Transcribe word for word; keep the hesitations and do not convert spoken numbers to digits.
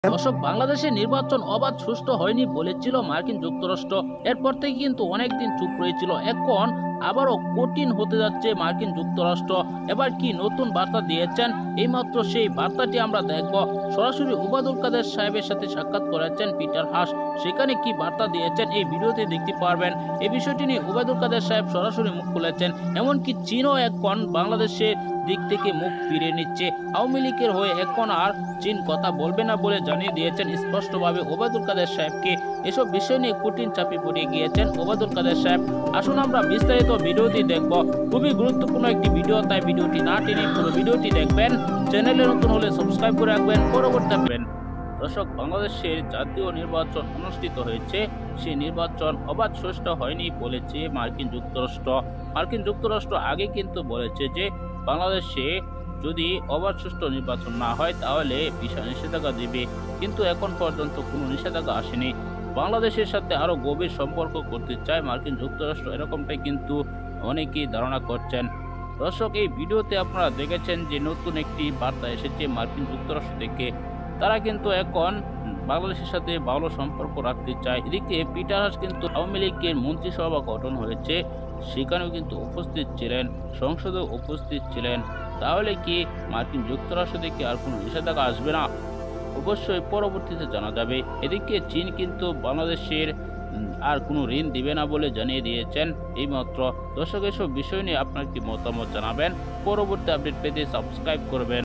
দর্শক, বাংলাদেশের নির্বাচন অবাধ সুষ্ঠু হয়নি বলেছিল মার্কিন যুক্তরাষ্ট্র। এরপর থেকে কিন্তু অনেকদিন চুপ রয়েছিল। এখন আবারও কঠিন হতে যাচ্ছে মার্কিন যুক্তরাষ্ট্র। এবার কি নতুন বার্তা দিয়েছেন, এইমাত্র সেই বার্তাটি আমরা দেখব। সরাসরি ওবায়দুল কাদের সাহেবের সাথে সাক্ষাৎ করেছেন পিটার হাস। সেখানে কি বার্তা দিয়েছেন এই ভিডিওতে দেখতে পারবেন। এই বিষয়টি নিয়ে ওবায়দুল কাদের সাহেব সরাসরি মুখ খুলেছেন। এমনকি চীনও এখন বাংলাদেশের দিক থেকে মুখ ফিরিয়ে নিচ্ছে। আওয়ামী লীগের হয়ে এখন আর চীন কথা বলবে না বলে জানিয়ে দিয়েছেন স্পষ্টভাবে ওবায়দুল কাদের সাহেবকে। এসব বিষয় নিয়ে কঠিন চাপে পড়ে গিয়েছেন ওবায়দুল কাদের সাহেব। আসুন আমরা বিস্তারিত ভিডিওটি দেখব। খুবই গুরুত্বপূর্ণ একটি ভিডিও, তাই ভিডিওটি না টেনে পুরো ভিডিওটি দেখবেন। চ্যানেলে নতুন হলে সাবস্ক্রাইব করে রাখবেন, পরবর্তী পাবেন। দর্শক, বাংলাদেশের জাতীয় নির্বাচন অনুষ্ঠিত হয়েছে। সেই নির্বাচন অবাধ সুষ্ঠু হয়নি বলেছে মার্কিন যুক্তরাষ্ট্র। মার্কিন যুক্তরাষ্ট্র আগে কিন্তু বলেছে যে বাংলাদেশে যদি অবাধ সুষ্ঠু নির্বাচন না হয় তাহলে ভিসা নিষেধাজ্ঞা দিবে, কিন্তু এখন পর্যন্ত কোনো নিষেধাজ্ঞা আসেনি। বাংলাদেশের সাথে আরো গভীর সম্পর্ক করতে চায় মার্কিন যুক্তরাষ্ট্র, এরকমটাই কিন্তু অনেকেই ধারণা করছেন। দর্শক, এই ভিডিওতে আপনারা দেখেছেন যে নতুন একটি বার্তা এসেছে মার্কিন যুক্তরাষ্ট্র থেকে। তারা কিন্তু এখন বাংলাদেশের সাথে ভালো সম্পর্ক রাখতে চায়। এদিকে পিটার হাস কিন্তু আওয়ামী লীগের মন্ত্রিসভা গঠন হয়েছে, সেখানেও কিন্তু উপস্থিত ছিলেন, সংসদেও উপস্থিত ছিলেন। তাহলে কি মার্কিন যুক্তরাষ্ট্র থেকে আর কোনো নিষেধাজ্ঞা আসবে না? অবশ্যই পরবর্তীতে জানা যাবে। এদিকে চীন কিন্তু বাংলাদেশের আর কোনো ঋণ দিবে না বলে জানিয়ে দিয়েছেন এইমাত্র। দর্শক, এসব বিষয় নিয়ে আপনার কি মতামত জানাবেন। পরবর্তী আপডেট পেতে সাবস্ক্রাইব করবেন।